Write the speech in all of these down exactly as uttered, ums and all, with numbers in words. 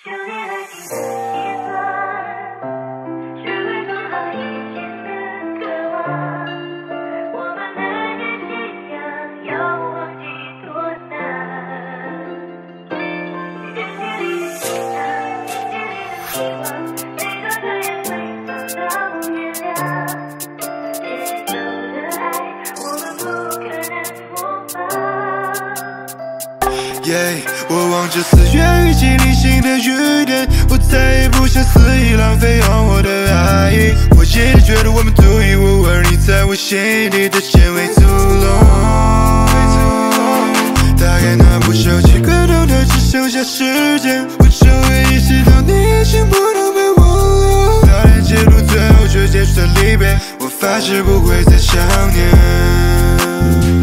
就你来听的习惯，学会做好一切的渴望。我们的夜夕阳要忘记多难。天地里的心脏，天地里的希望，每个转眼会走到月亮。接受的爱，我们不可能模仿。 Yeah, 我望着四月雨季零星的雨点，我再也不想肆意浪费用我的爱意。我一直觉得我们独一无二，你在我心底的纤维屠龙。大概那不熟悉感动的只剩下时间，我终于意识到你已经不能被忘了。当然记录最后却结束的离别，我发誓不会再想念。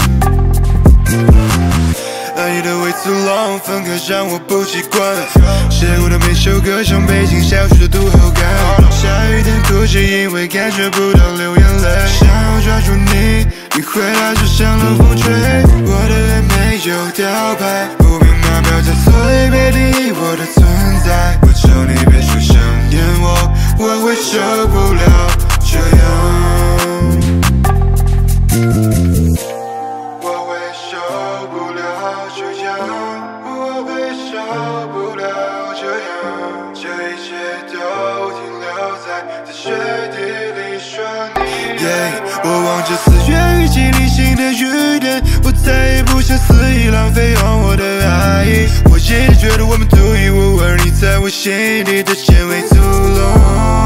爱你的way too long， 分开让我不习惯。写过的每首歌像背景小说的读后感。下雨天哭是因为感觉不到流眼泪。想要抓住你，你回来就像冷风吹。我的爱没有吊牌，不明码标价，所以别定义我的存在。我求你别说想念我，我会受不了这样。Yeah, 我望着四月雨季零星的雨点，我再也不想肆意浪费用我的爱意。我一直觉得我们独一无二，你在我心底的纤维屠龙。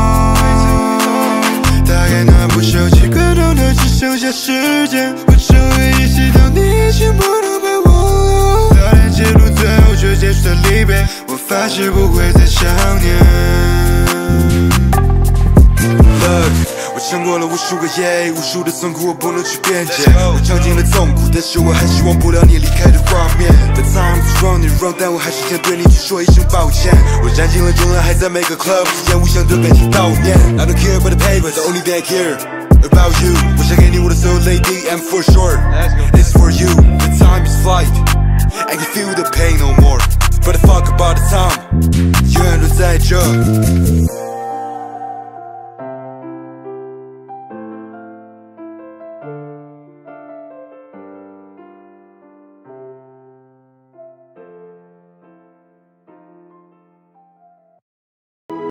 大概那不熟悉感动的只剩下时间，我终于意识到你已经不能被忘了。当然记录最后却结束的离别，我发誓不会再想念。Look， 我尝过了无数个夜，无数的痛苦我不能去辩解。我尝尽了痛苦，但是我还是忘不了你离开的画面。The time is running wrong， 但我还是想对你去说一声抱歉。我燃尽了重量，还在每个 club 之间无相对感情悼念。I don't care about the paper， the only thing I care about you。我想给你我的所有 lady，and for sure，it's for you。The time is flight，I can feel the pain no more。But the fuck about the time， 永远都在这。